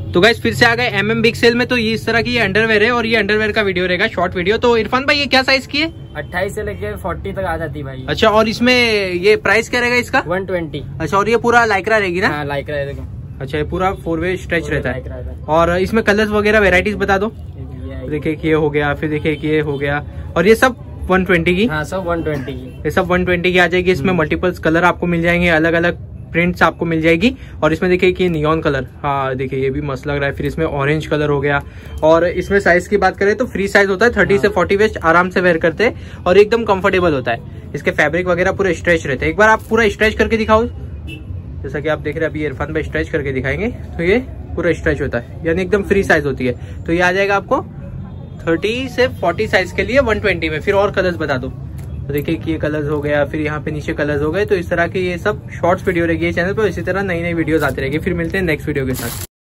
तो गाइस फिर से आ गए MM बिग सेल में। तो ये इस तरह की ये अंडरवेयर है और ये अंडरवेयर का वीडियो रहेगा, शॉर्ट वीडियो। तो इरफान भाई ये क्या साइज की है? 28 से लेके 40 तक आ जाती है भाई। अच्छा, और इसमें ये प्राइस क्या रहेगा इसका? 120। अच्छा, और ये पूरा लाइक्रा रहेगी ना? हाँ, लाइक्रा है देखो। अच्छा, ये पूरा 4 वे स्ट्रेच रहता है। और इसमें कलर्स वगैरह वेराइटीज बता दो। देखिए ये हो गया, फिर देखिए ये हो गया, और ये सब 120 की। हाँ, सब 120 की। ये सब 120 की आ जाएगी। इसमें मल्टीपल्स कलर आपको मिल जाएंगे, अलग अलग प्रिंट्स आपको मिल जाएगी। और इसमें देखिए कि नियॉन कलर, हाँ देखिए ये भी मस्त लग रहा है। फिर इसमें ऑरेंज कलर हो गया। और इसमें साइज की बात करें तो फ्री साइज होता है, 30 से 40 वेस्ट आराम से वेयर करते हैं और एकदम कंफर्टेबल होता है। इसके फैब्रिक वगैरह पूरे स्ट्रेच रहते हैं। एक बार आप पूरा स्ट्रेच करके दिखाओ, जैसा कि आप देख रहे हैं अभी इरफान भाई स्ट्रेच करके दिखाएंगे। तो ये पूरा स्ट्रेच होता है, यानी एकदम फ्री साइज होती है। तो ये आ जाएगा आपको 30 से 40 साइज के लिए 120 में। फिर और कलर्स बता दो। तो देखिए कि ये कलर्स हो गया, फिर यहाँ पे नीचे कलर्स हो गए। तो इस तरह के ये सब शॉर्ट्स वीडियो रहेगी चैनल पर। इसी तरह नई नई वीडियोस आती रहेगी। फिर मिलते हैं नेक्स्ट वीडियो के साथ।